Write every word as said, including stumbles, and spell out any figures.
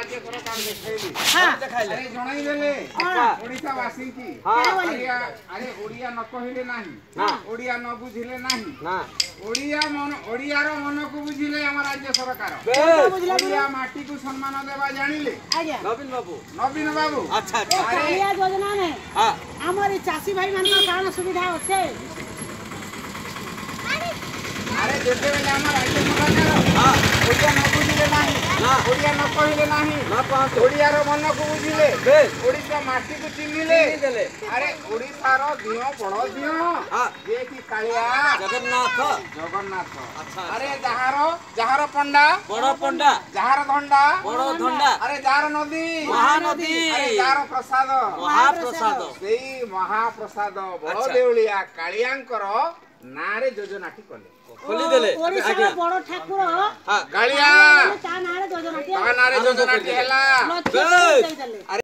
राज्य सरकार देखाइली हां अरे जणाई देले ओडिसा वासी की ओडिया अरे ओडिया न कहिले नाही हां ओडिया न बुझिले नाही हां ओडिया मन ओडिया रो मन को बुझिले हमर राज्य सरकार ओडिया माटी को सम्मान देबा जानिले आज्ञा नवीन बाबू नवीन बाबू अच्छा अच्छा अरे योजना ने हां हमर चासी भाई मान को कान सुविधा होसे अरे देते बेले हमर राज्य सरकार हां ओडिया न बुझिले नाही ना ओडिया न कहिले नाही ना कहत ओडिया रो मन को बुझिले ओडिसा माटी को चिन्हिले देले अरे ओडिसा रो दियो बड़ दियो हां जे की कालिया जगन्नाथ जगन्नाथ अच्छा अरे जहारो जहारो पंडा बड़ पंडा जहारो धंडा बड़ धंडा अरे जार नदी महानदी अरे जार प्रसाद महाप्रसाद सेई महाप्रसाद बड़ देउलिया कालियांकर नारे योजनाटी कले खोली देले ओडिसा बड़ ठाकुर हां गालिया ता नारे योजनाटी ता नारे योजनाटी हैला